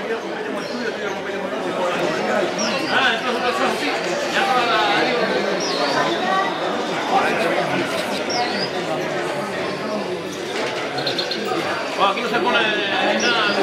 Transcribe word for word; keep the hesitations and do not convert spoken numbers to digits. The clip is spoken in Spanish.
Ah, entonces otro así. Ya para la... Bueno, aquí no se pone nada.